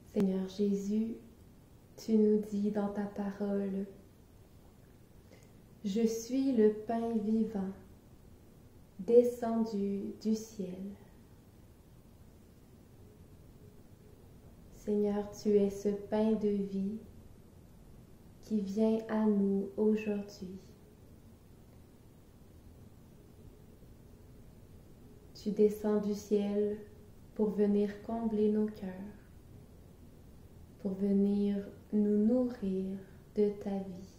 Seigneur Jésus, tu nous dis dans ta parole, « Je suis le pain vivant, descendu du ciel. » Seigneur, tu es ce pain de vie qui vient à nous aujourd'hui. Tu descends du ciel pour venir combler nos cœurs, pour venir nous nourrir de ta vie.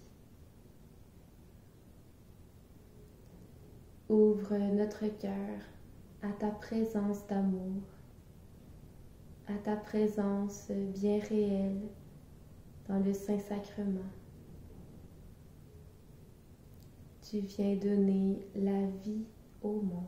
Ouvre notre cœur à ta présence d'amour, à ta présence bien réelle dans le Saint-Sacrement. Tu viens donner la vie au monde.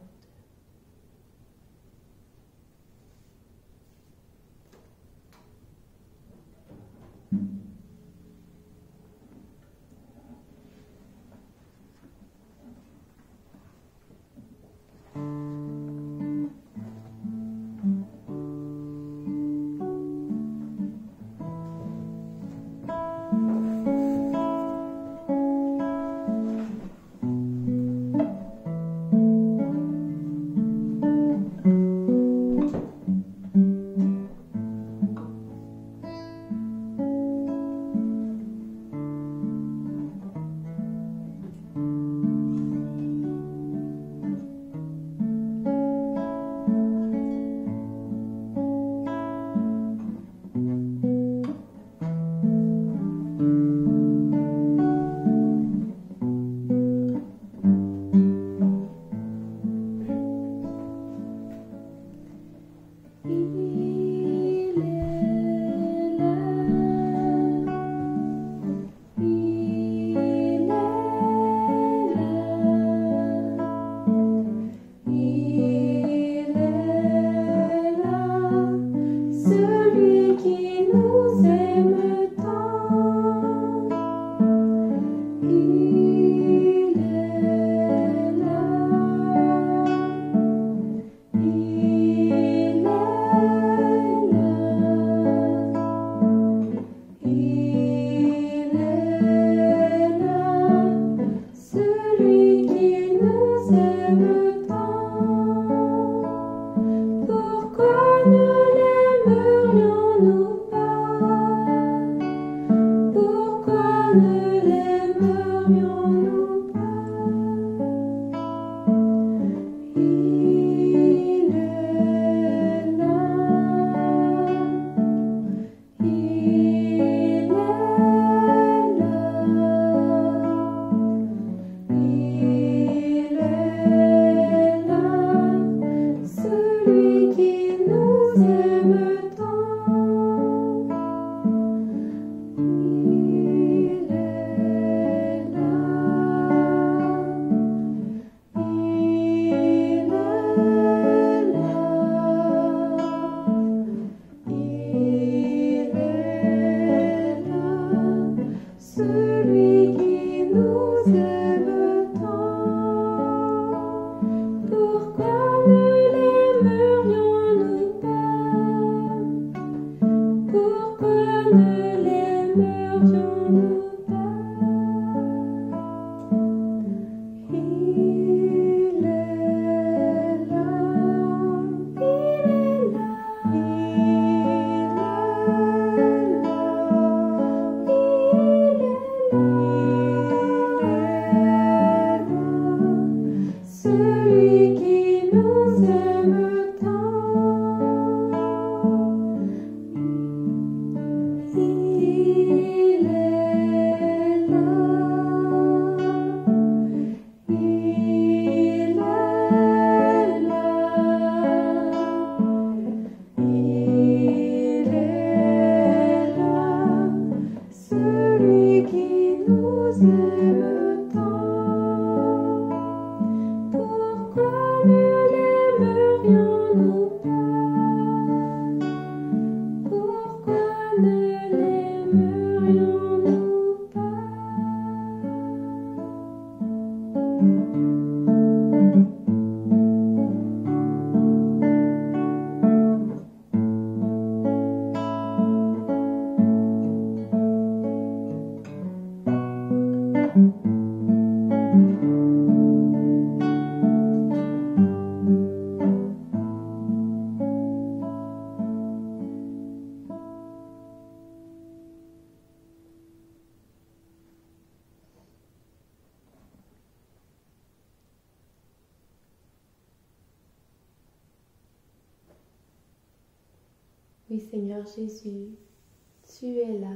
Oui, Seigneur Jésus, tu es là.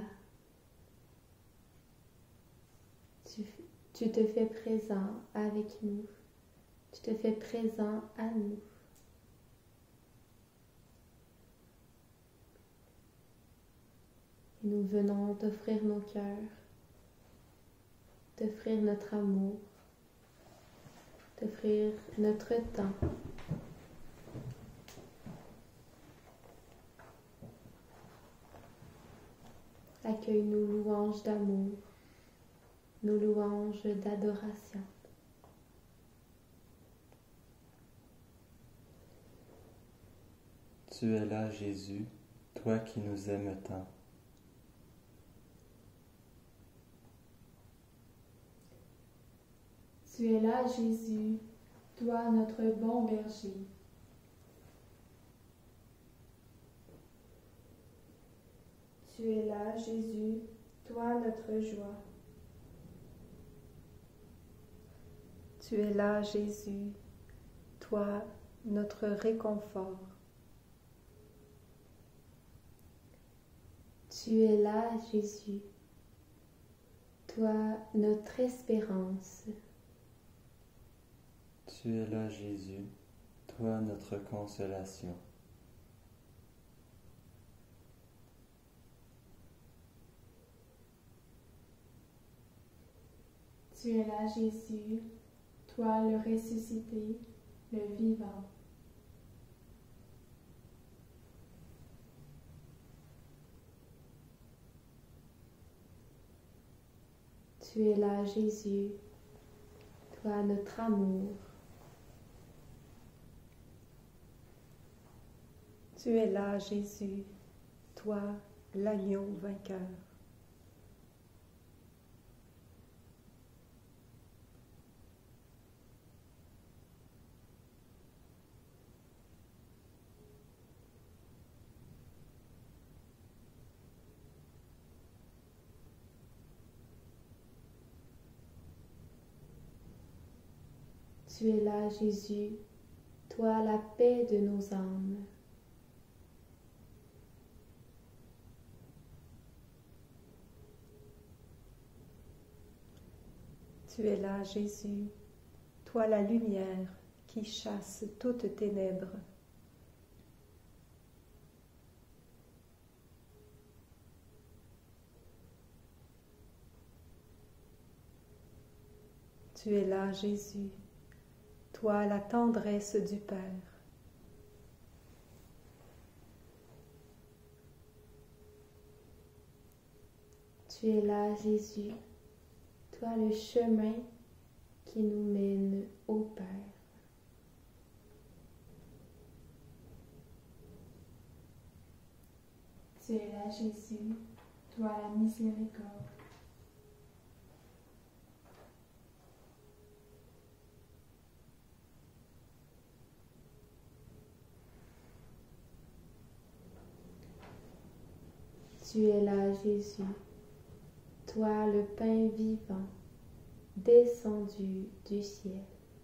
Tu te fais présent avec nous. Tu te fais présent à nous. Et nous venons t'offrir nos cœurs, t'offrir notre amour, t'offrir notre temps. Accueille nos louanges d'amour, nos louanges d'adoration. Tu es là, Jésus, toi qui nous aimes tant. Tu es là, Jésus, toi notre bon berger. Tu es là, Jésus, toi notre joie. Tu es là, Jésus, toi notre réconfort. Tu es là, Jésus, toi notre espérance. Tu es là, Jésus, toi notre consolation. Tu es là, Jésus, toi le ressuscité, le vivant. Tu es là, Jésus, toi notre amour. Tu es là, Jésus, toi l'agneau vainqueur. Tu es là, Jésus, toi la paix de nos âmes. Tu es là, Jésus, toi la lumière qui chasse toute ténèbres. Tu es là, Jésus, toi la tendresse du Père. Tu es là, Jésus, toi le chemin qui nous mène au Père. Tu es là, Jésus, toi la miséricorde. Tu es là, Jésus, toi le pain vivant, descendu du ciel.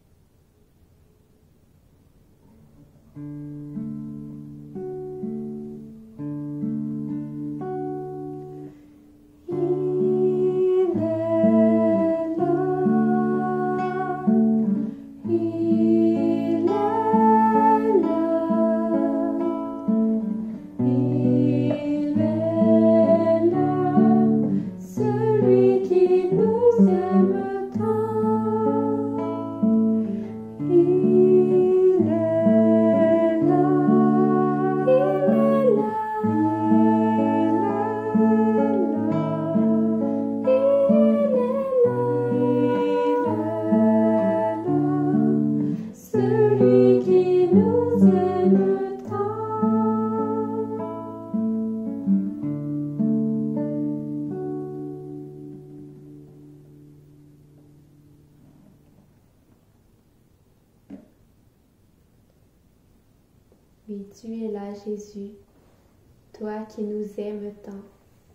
Oui, tu es là, Jésus, toi qui nous aimes tant.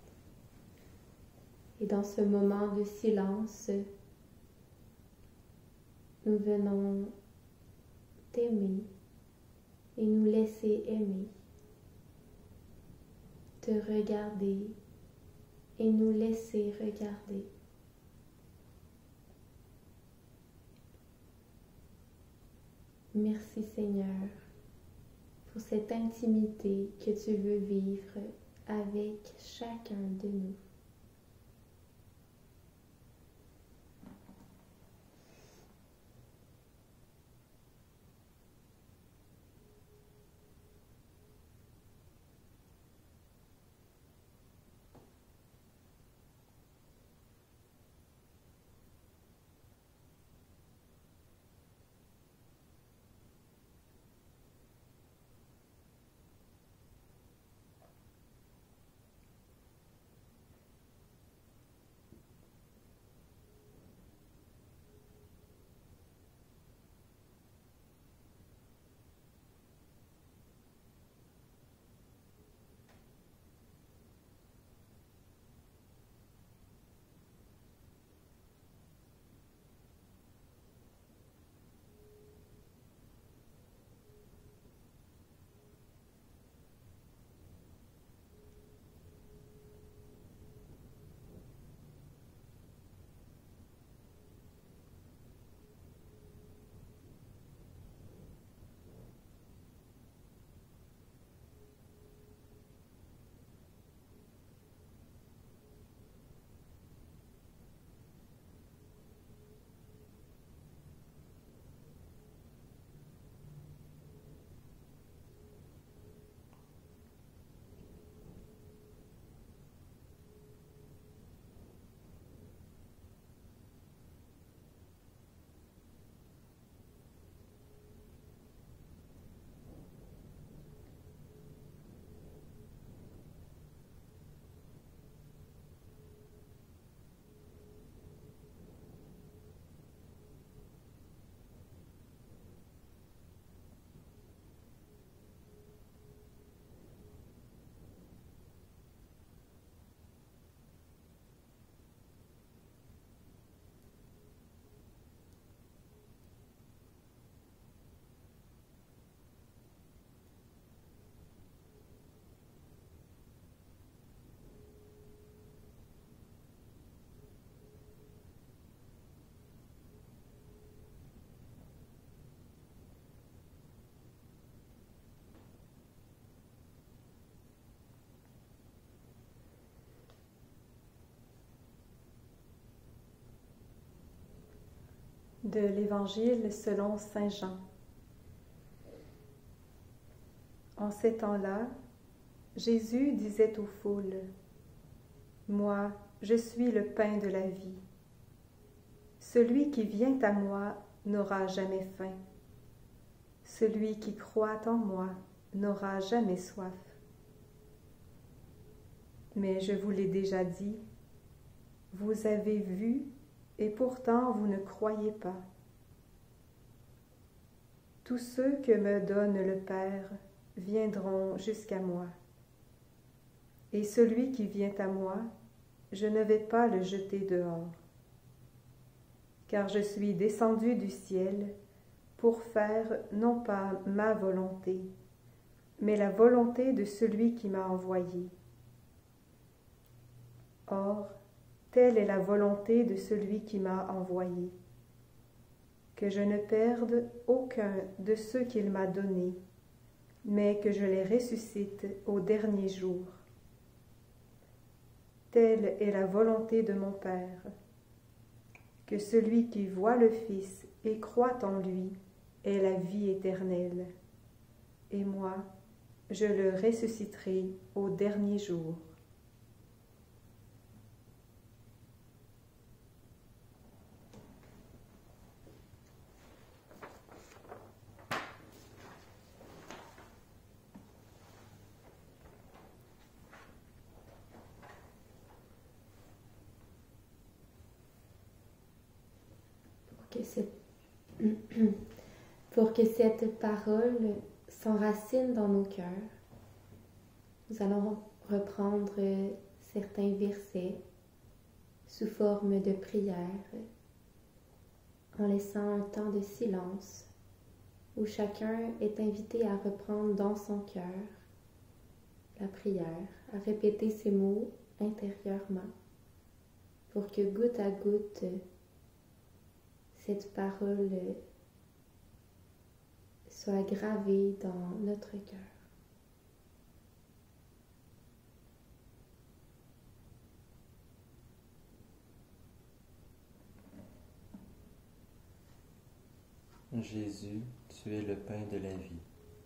Et dans ce moment de silence, nous venons t'aimer et nous laisser aimer. te regarder et nous laisser regarder. Merci Seigneur pour cette intimité que tu veux vivre avec chacun de nous. De l'Évangile selon saint Jean. En ces temps-là, Jésus disait aux foules, « Moi, je suis le pain de la vie. Celui qui vient à moi n'aura jamais faim. Celui qui croit en moi n'aura jamais soif. Mais je vous l'ai déjà dit, vous avez vu, et pourtant vous ne croyez pas. Tous ceux que me donne le Père viendront jusqu'à moi. Et celui qui vient à moi, je ne vais pas le jeter dehors. Car je suis descendu du ciel pour faire non pas ma volonté, mais la volonté de celui qui m'a envoyé. Or, telle est la volonté de celui qui m'a envoyé, que je ne perde aucun de ceux qu'il m'a donnés, mais que je les ressuscite au dernier jour. Telle est la volonté de mon Père, que celui qui voit le Fils et croit en lui ait la vie éternelle, et moi, je le ressusciterai au dernier jour. Pour que cette parole s'enracine dans nos cœurs, nous allons reprendre certains versets sous forme de prière, en laissant un temps de silence où chacun est invité à reprendre dans son cœur la prière, à répéter ces mots intérieurement pour que goutte à goutte, cette parole soit gravée dans notre cœur. Jésus, tu es le pain de la vie.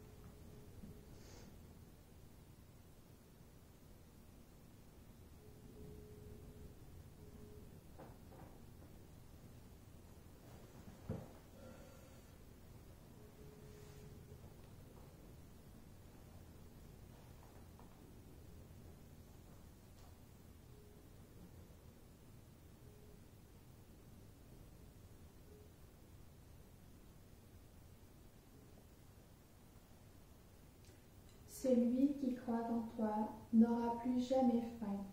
Celui qui croit en toi n'aura plus jamais faim.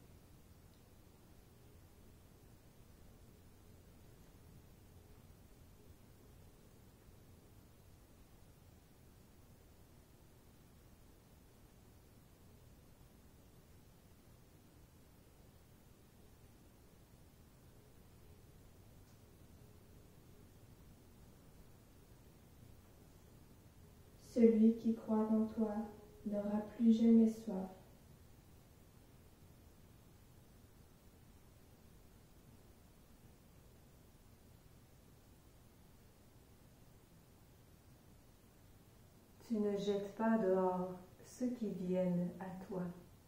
Celui qui croit en toi n'aura plus jamais soif. Tu ne jettes pas dehors ceux qui viennent à toi.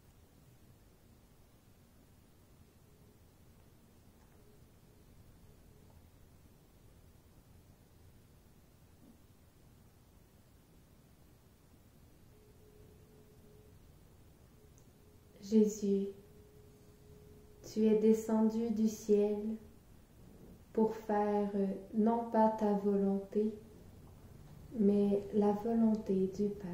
Jésus, tu es descendu du ciel pour faire non pas ta volonté, mais la volonté du Père.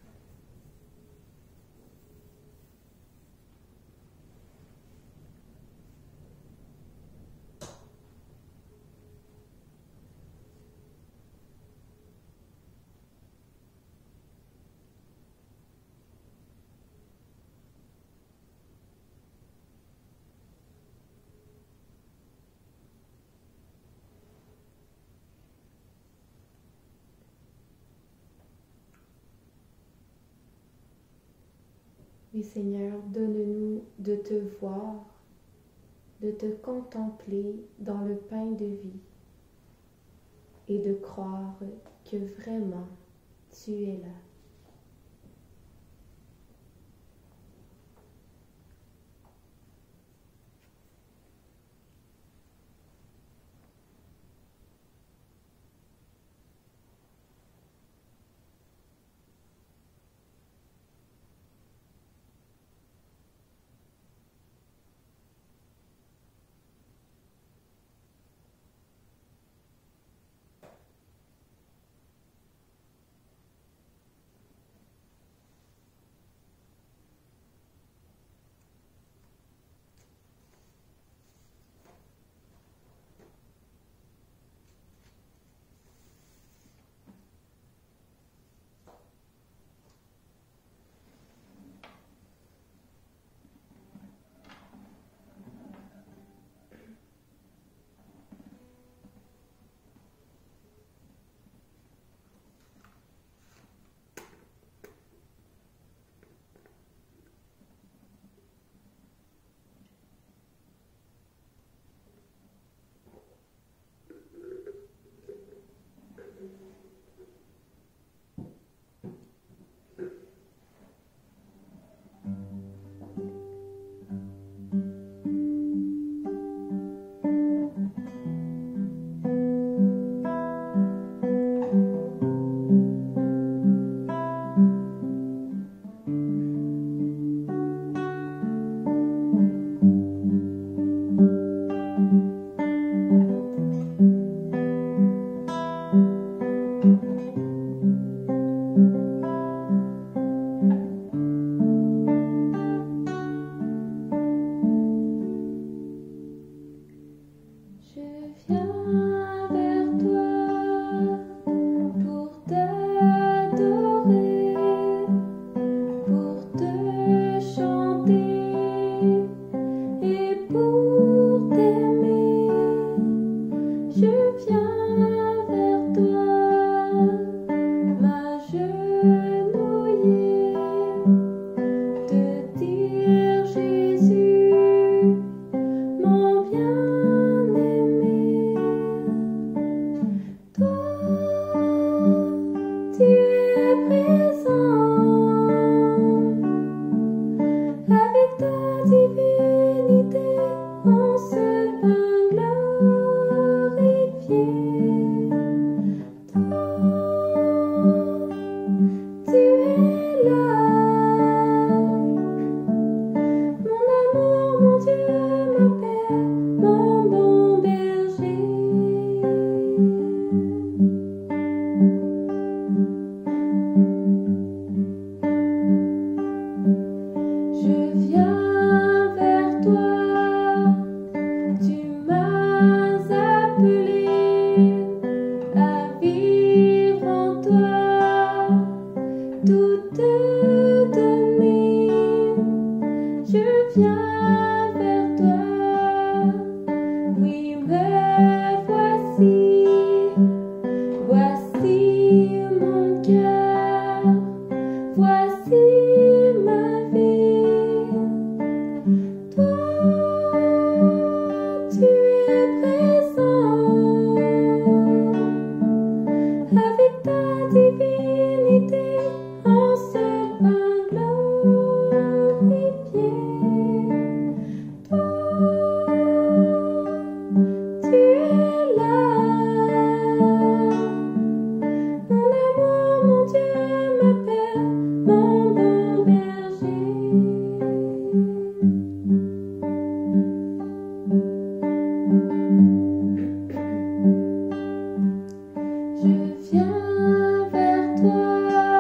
Oui, Seigneur, donne-nous de te voir, de te contempler dans le pain de vie et de croire que vraiment tu es là. Je viens vers toi.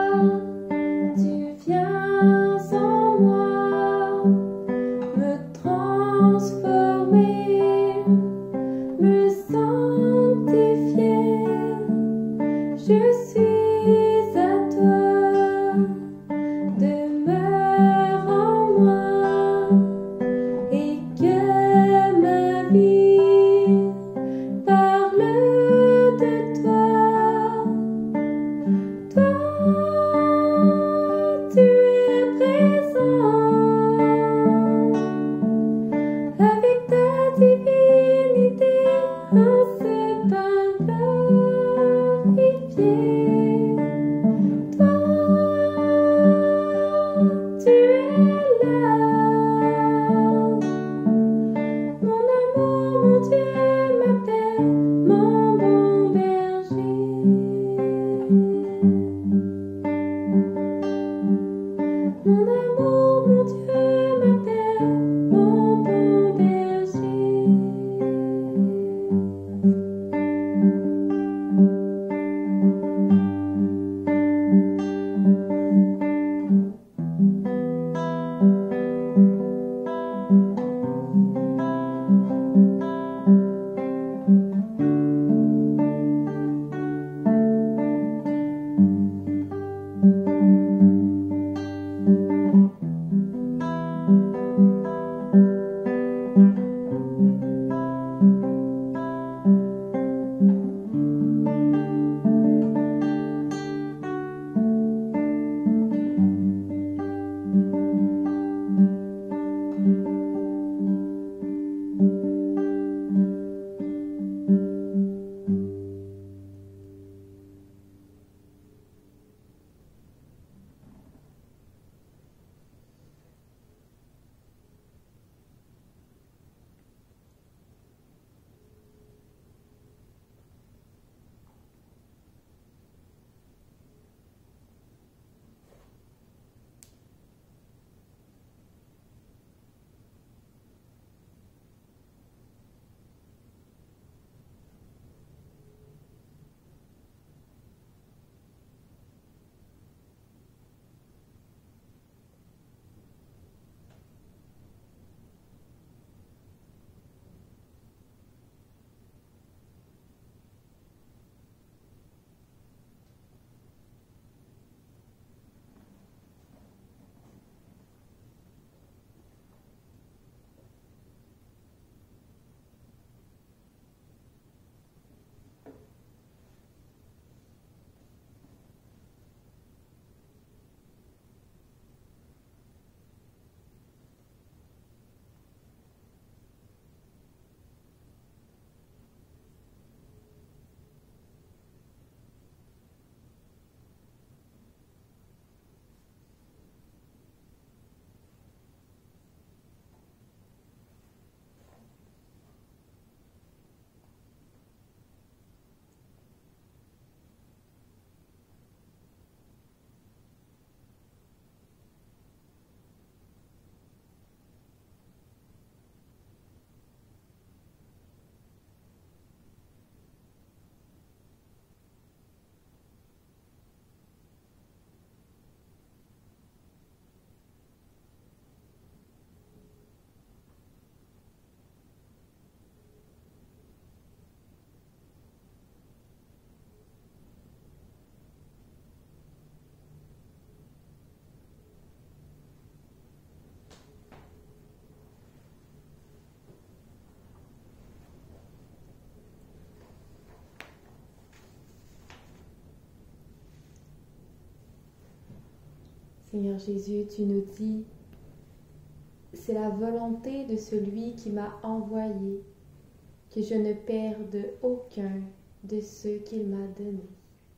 Seigneur Jésus, tu nous dis, c'est la volonté de celui qui m'a envoyé que je ne perde aucun de ceux qu'il m'a donnés.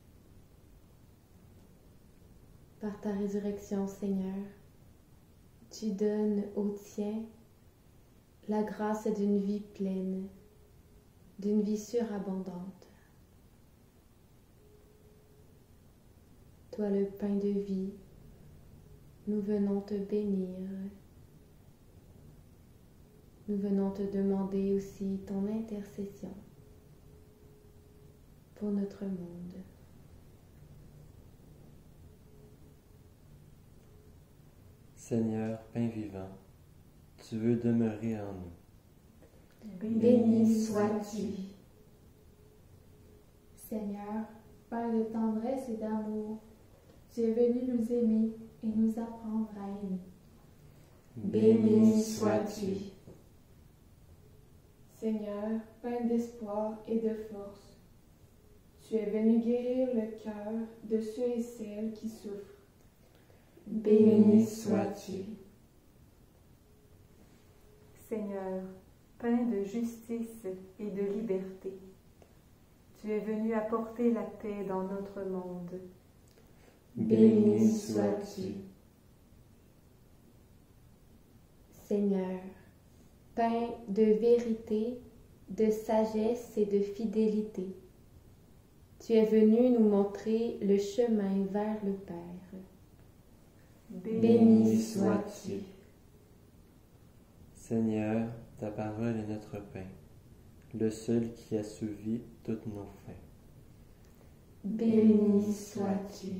Par ta résurrection, Seigneur, tu donnes aux tiens la grâce d'une vie pleine, d'une vie surabondante. Toi, le pain de vie, nous venons te bénir. Nous venons te demander aussi ton intercession pour notre monde. Seigneur, pain vivant, tu veux demeurer en nous. Béni sois-tu. Seigneur, pain de tendresse et d'amour, tu es venu nous aimer et nous apprendre à aimer. Béni sois-tu. Seigneur, pain d'espoir et de force, tu es venu guérir le cœur de ceux et celles qui souffrent. Béni sois-tu. Seigneur, pain de justice et de liberté, tu es venu apporter la paix dans notre monde. Béni sois-tu. Seigneur, pain de vérité, de sagesse et de fidélité, tu es venu nous montrer le chemin vers le Père. Béni sois-tu. Seigneur, ta parole est notre pain, le seul qui assouvit toutes nos faim. Béni sois-tu.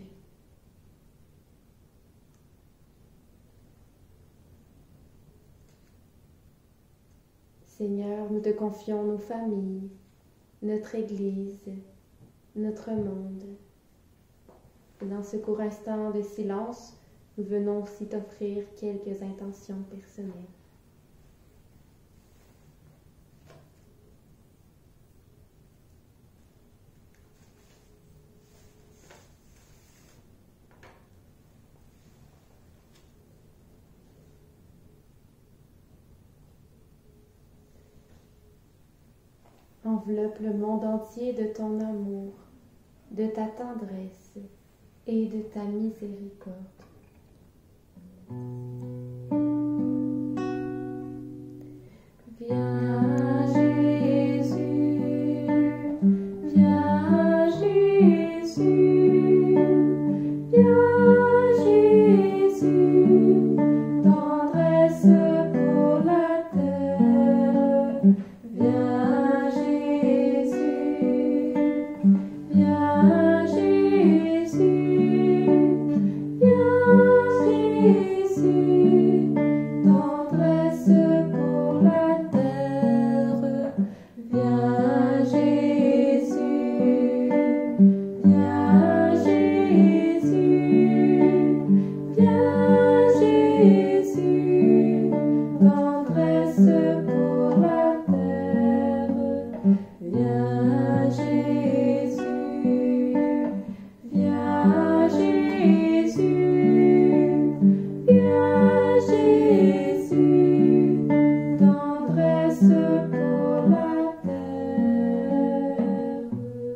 Seigneur, nous te confions nos familles, notre Église, notre monde. Et dans ce court instant de silence, nous venons aussi t'offrir quelques intentions personnelles. Enveloppe le monde entier de ton amour, de ta tendresse et de ta miséricorde. Viens Jésus, viens Jésus, viens Jésus, tendresse pour la terre. Viens Jésus, viens Jésus, viens Jésus, tendresse pour la terre. Viens Jésus, viens Jésus, viens Jésus, tendresse pour la terre. Viens Jésus, viens Jésus, viens Jésus, tendresse pour la terre.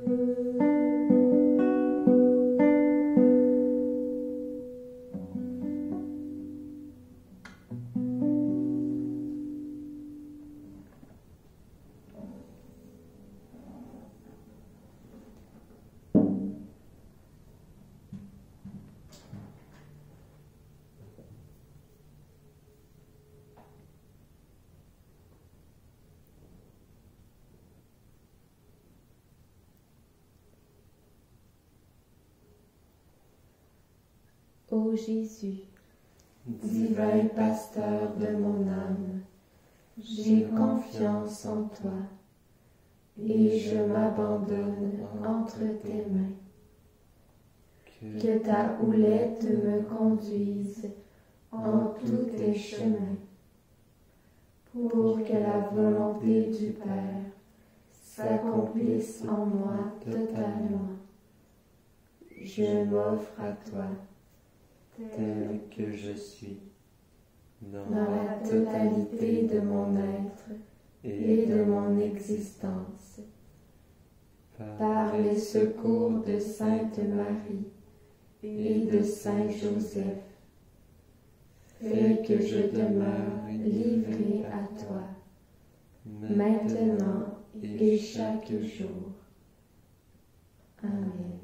Ô Jésus, divin pasteur de mon âme, j'ai confiance en toi et je m'abandonne entre tes mains. Que ta houlette me conduise en tous tes chemins, pour que la volonté du Père s'accomplisse en moi totalement. Je m'offre à toi, tel que je suis, dans la totalité de mon être et de mon existence. Par les secours de Sainte Marie et de Saint Joseph, fais que je demeure livré à toi, maintenant et chaque jour. Amen.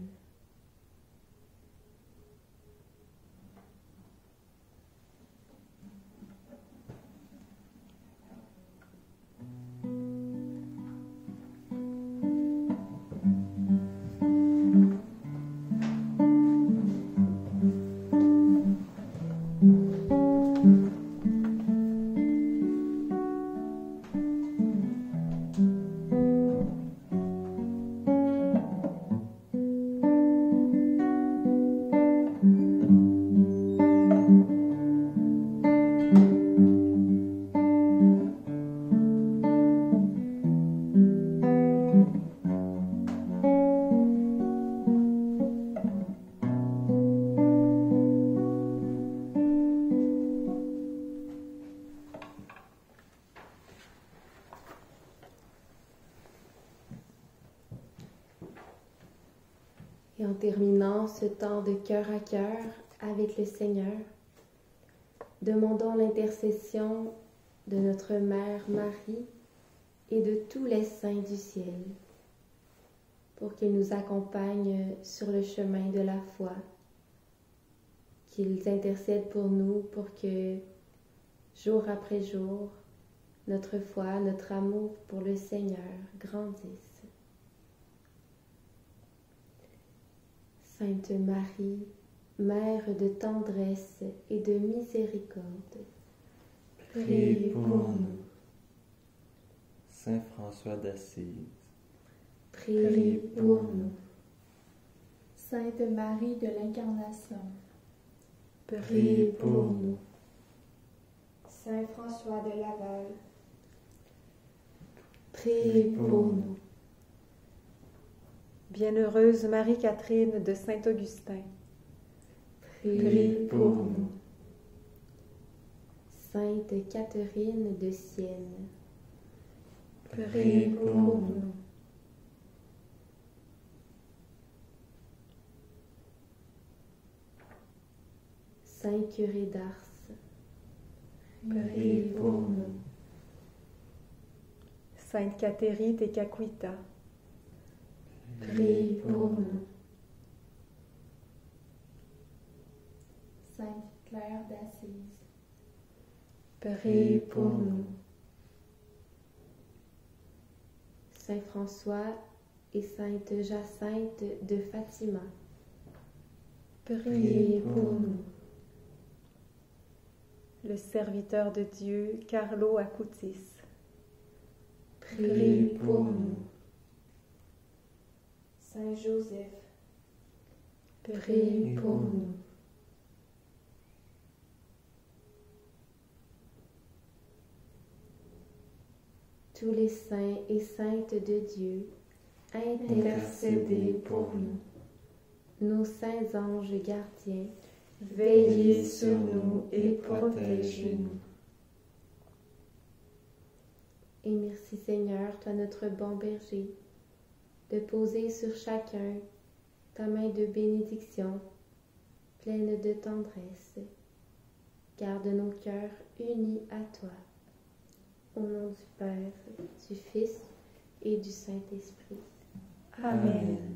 Et en terminant ce temps de cœur à cœur avec le Seigneur, demandons l'intercession de notre Mère Marie et de tous les saints du ciel pour qu'ils nous accompagnent sur le chemin de la foi, qu'ils intercèdent pour nous pour que, jour après jour, notre foi, notre amour pour le Seigneur grandissent. Sainte Marie, Mère de tendresse et de miséricorde, prie pour nous. Saint François d'Assise, prie pour nous. Sainte Marie de l'Incarnation, Prie pour nous. Saint François de Laval, Prie pour nous. Bienheureuse Marie-Catherine de Saint-Augustin, Prie pour nous. Sainte Catherine de Sienne, prie pour nous. Saint Curé d'Ars, Prie pour nous. Sainte Catherine de Caquita, Prie pour nous. Sainte Claire d'Assise, Prie pour nous. Saint François et Sainte Jacinthe de Fatima, Prie pour nous. le serviteur de Dieu Carlo Acutis, Prie pour nous. Saint Joseph, Prie pour nous. Tous les saints et saintes de Dieu, intercédez pour nous. Nos saints anges gardiens, veillez sur nous et protégez-nous. Et merci Seigneur, toi notre bon berger, de poser sur chacun ta main de bénédiction, pleine de tendresse. Garde nos cœurs unis à toi. Au nom du Père, du Fils et du Saint-Esprit. Amen.